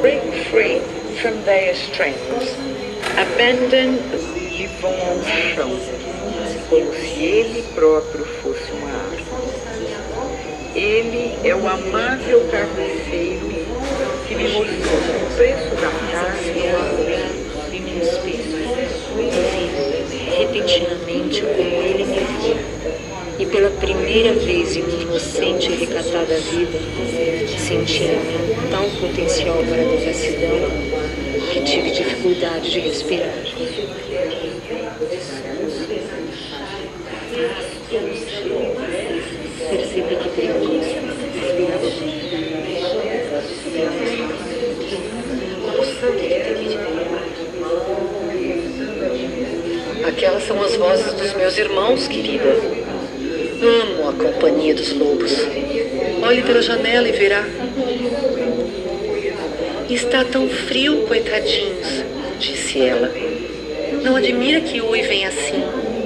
break free from their strings, abandon e vão ao chão, como se ele próprio fosse uma árvore. Ele é o amável carniceiro que me mostrou o preço da carne e o amor e me inspirou. Repentinamente, como ele me via, e pela primeira vez em minha inocente e recatada vida, senti em mim tal potencial para a devassidão que tive dificuldade de respirar. Percebi que tremia, respirava o sangue que teve de derramar. Aquelas são as vozes dos meus irmãos, querida. Amo a companhia dos lobos. Olhe pela janela e verá. Está tão frio, coitadinhos, disse ela. Não admira que uivem assim.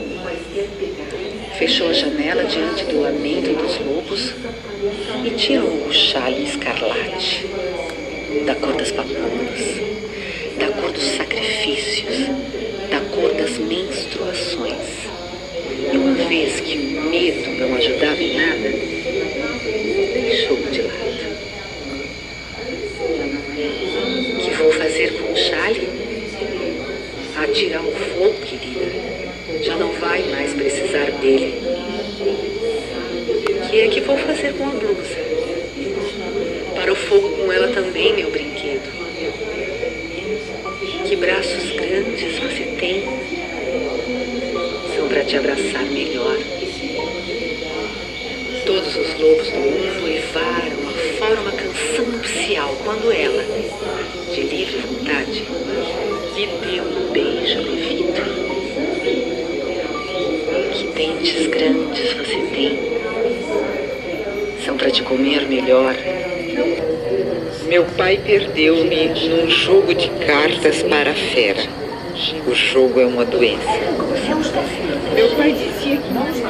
Fechou a janela diante do lamento dos lobos e tirou o chale escarlate, da cor das papulas, da cor dos sacrifícios, da cor das menstruações. E uma vez que o medo não ajudava em nada, deixou de lado. O que vou fazer com o chale? Atirar o fogo, querida. Já não vai mais precisar dele. O que é que vou fazer com a blusa? Para o fogo com ela também, meu brinquedo. Que braços grandes você tem. São para te abraçar melhor. Todos os lobos do mundo uivaram afora uma canção nupcial quando ela, de livre vontade, lhe deu um beijo levido. Que dentes grandes você tem. São para te comer melhor. Meu pai perdeu-me num jogo de cartas para a fera. O jogo é uma doença. Meu pai dizia que não